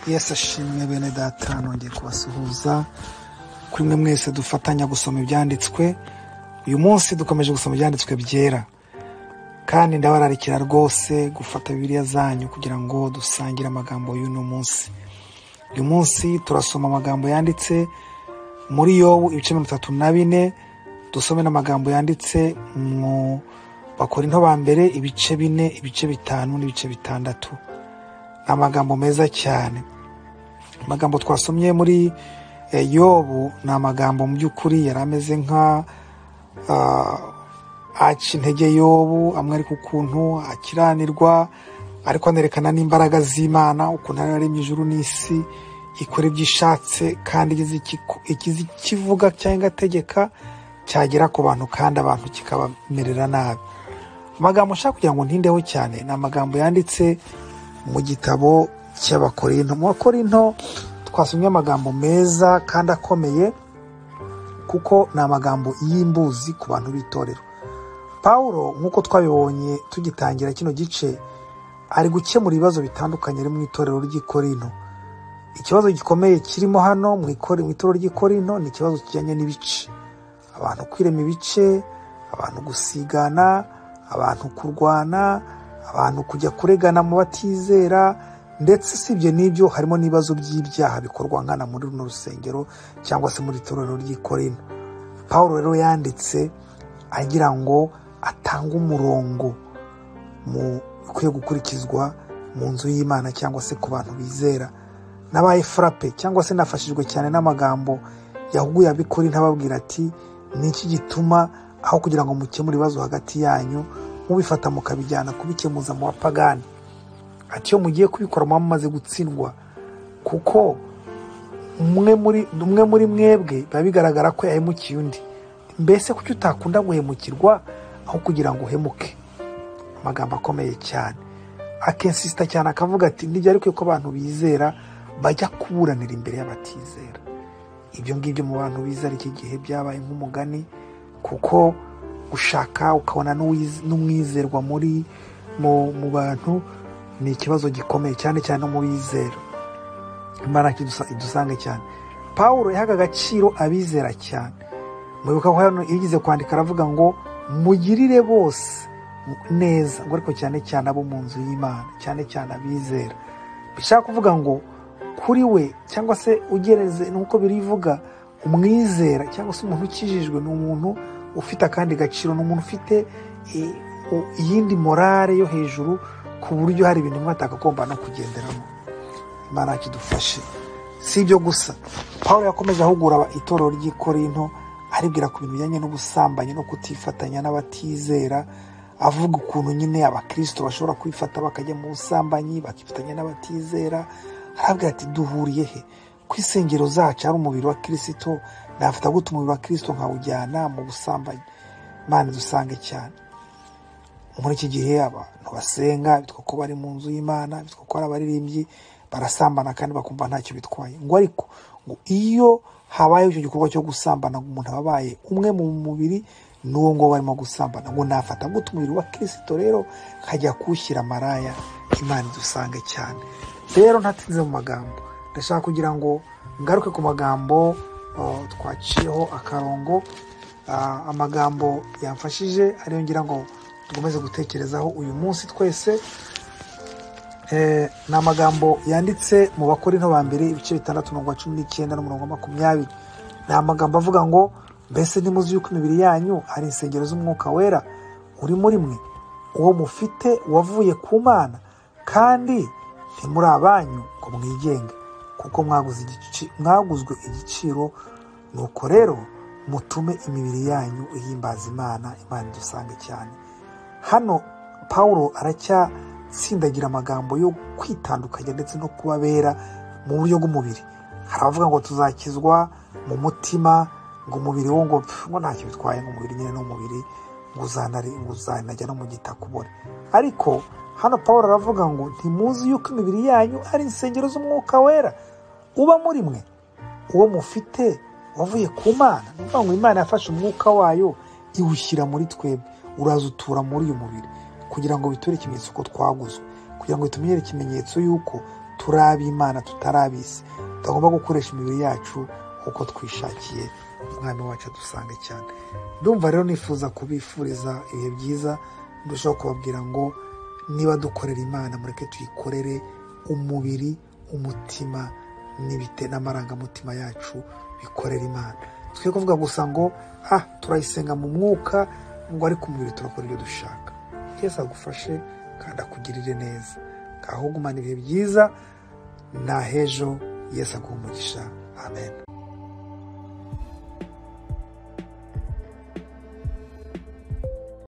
Yesu ashimwe bene data, nongeye kubasuhuza kuri mwe mwese dufatanya gusoma ibyanditswe. Uyu munsi dukomeje gusoma ibyanditswe byera, kandi ndabararikira rwose gufata Bibiliya zanyu kugira ngo dusangire amagambo y'uno munsi. Uyu munsi turasoma amagambo yanditse muri Yobu ibice 34, dusome n'amagambo yanditse mu Bakorinto ba mbere ibice 4, ibice 5 n'ibice 6. Amagambo meza cyane. Amagambo twasomye muri Yobu ni amagambo mu by'ukuri yari ameze nka aca intege Yobu, amwereka ukuntu akiranirwa, ariko anerekana n'imbaraga z'Imana, ukuntu yaremye ijuru n'isi, ikora ibyo ishatse kandi igize ikivuga cyangwa ategeka cyagera ku bantu kandi abantu kikabamerera nabi. Amagambo nshaka kugira ngo ntindeho cyane ni amagambo yanditse mu gitabo cy'Abakorinto. Mu Bakorinto twasomye amagambo meza kandi akomeye, kuko ni amagambo y'imbuzi ku bantu b'itorero. Pawulo nk'uko twabibonye tugitangira kino gice, ari gukemura ibibazo bitandukanye ari mu itorero ry'Ikorinto. Ikibazo gikomeye kirimo hano mu itorero ry'Ikorinto ni ikibazo kijyanye n'ibice, abantu kwirema ibice, abantu gusigana, abantu kurwana, abantu kujya kuregana mu batizera, ndetse sibyo n'ibyo harimo n'ibibazo by'ibyaha bikorwa nkana muri runo rusengero cyangwa se muri itorero ry'Ikorinto. Pawulo rero yanditse agira ngo atange umurongo ukwiye gukurikizwa mu nzu y'Imana cyangwa se ku bantu bizera. Nabaye frappe cyangwa se nafashijwe cyane n'amagambo yahuguye ab'Ikorinto ababwira ati, ni iki gituma aho kugira ngo mukemure ibibazo hagati yanyu mubifata mukabijyana kubikemuza mu bapagani? Ati iyo mugiye kubikora mumaze gutsindwa, kuko umwe muri mwebwe biba bigaragara ko yahemukiye undi. Mbese kuki utakunda guhemukirwa aho kugira ngo uhemuke? Amagambo akomeye cyane. Akensista cyane akavuga ati, nijya ariko ko abantu bizera bajya kuburanira imbere y'abatizera. Ibyo ngibyo mu bantu bizera iki gihe byabaye nk'umugani, kuko ushaka ukabona n'umwizerwa mu bantu ni ikibazo gikomeye, cyane cyane no mu bizera. Imana idusange cyane. Pawulo yahaga agaciro abizera cyane. Mwibuka ko hano yigize kwandika aravuga ngo mugirire bose neza, ngo ariko cyane cyane abo mu nzu y'Imana, cyane cyane abizera. Bishaka kuvuga ngo kuri we, cyangwa se ugereze nuko birivuga, umwizera cyangwa se umuntu ukijijwe ni umuntu ufite akandi gaciro, ni umuntu ufite iyindi morale yo hejuru, ku buryo hari ibintu mwatagomba no kugenderamo. Imana kidufashe. Si ibyo gusa, Pawulo yakomeje ahugura itorero ry'Ikorinto, aribwira ku bintu bijyanye n'ubusambanyi no kutifatanya n'abatizera, avuga ukuntu nyine abakristo bashobora kwifata bakajya mu busambanyi bakifatanya n'abatizera. Arabwira ati, duhuriye he? Ku isengero zacu ari umubiri wa Kristo, nafata gute umubiri wa Kristo nkawujyana mu busambanyi? Imana dusange cyane. Muri iki gihe abantu basenga bitwa ko bari mu nzu y'Imana, bitwa ko ari abaririmbyi, barasambana kandi bakumva ntacyo bitwaye. Ngo ariko ngo iyo habaye icyo gikorwa cyo gusambana, umuntu ababaye umwe mu mubiri n'uwo ngo barimo gusambana, ngo nafata gute umubiri wa Kristo rero nkajya kuwushyira maraya? Imana dusange cyane. Rero ntatinze mu magambo, ndashaka kugira ngo ngaruke ku magambo twaciyeho akarongo, amagambo yamfashije ariyo ngira ngo tugomeze gutekerezaho uyu munsi twese. Ni amagambo yanditse mu Bakorinto ba mbere ibice 6:19 no 20. Ni amagambo avuga ngo, mbese ntimuzi yuko imibiri yanyu ari insengero z'Umwuka Wera uri muri mwe, uwo mufite wavuye ku Mana, kandi ntimuri abanyu ngo mwigenge, kuko mwaguzwe igiciro. Nuko rero mutume imibiri yanyu ihimbaza Imana. Imana dusange cyane. Hano Pawulo aracyatsindagira amagambo yo kwitandukanya ndetse no kubabera mu buryo bw'umubiri. Haravuga ngo tuzakizwa mu mutima, ngo umubiri wo ngo ntacyo bitwaye, ngo umubiri nyine n'umubiri ngo uzanajya no mu gitaka ubone. Ariko hano Pawulo aravuga ngo, ntimuzi yuko imibiri yanyu ari insengero z'Umwuka Wera uba muri mwe, uwo mufite wavuye ku Mana. Ni ukuvuga ngo Imana yafashe umwuka wayo iwushyira muri twebwe, uraza utura muri uyu mubiri, kugira ngo biture ikimenyetso ko twaguzwe, kugira ngo bitumenyere ikimenyetso yuko turi ab'Imana tutari ab'isi, tutagomba gukoresha imibiri yacu uko twishakiye. Umwami wacu adusange cyane. Ndumva rero nifuza kubifuriza ibihe byiza, ndushaho kubabwira ngo niba dukorera Imana mureke tuyikorere umubiri, umutima n'amarangamutima yacu bikorera Imana. Twe kuvuga gusa ngo turayisenga mu mwuka ngo ariko umubiri turakora ibyo dushaka. Yesu agufashe kandi akugirire neza. Ngaho gumana ibihe byiza, na hejo Yesu aguha umugisha. Amen.